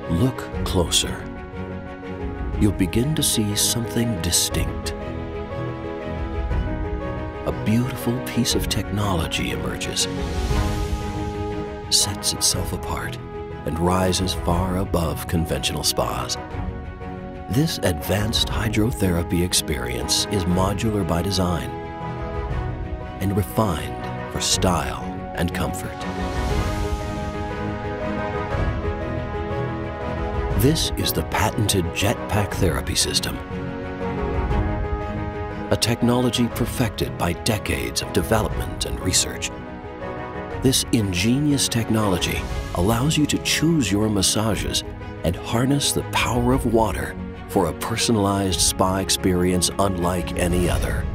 Look closer. You'll begin to see something distinct. A beautiful piece of technology emerges, sets itself apart, and rises far above conventional spas. This advanced hydrotherapy experience is modular by design and refined for style and comfort. This is the patented Jetpack Therapy System, a technology perfected by decades of development and research. This ingenious technology allows you to choose your massages and harness the power of water for a personalized spa experience unlike any other.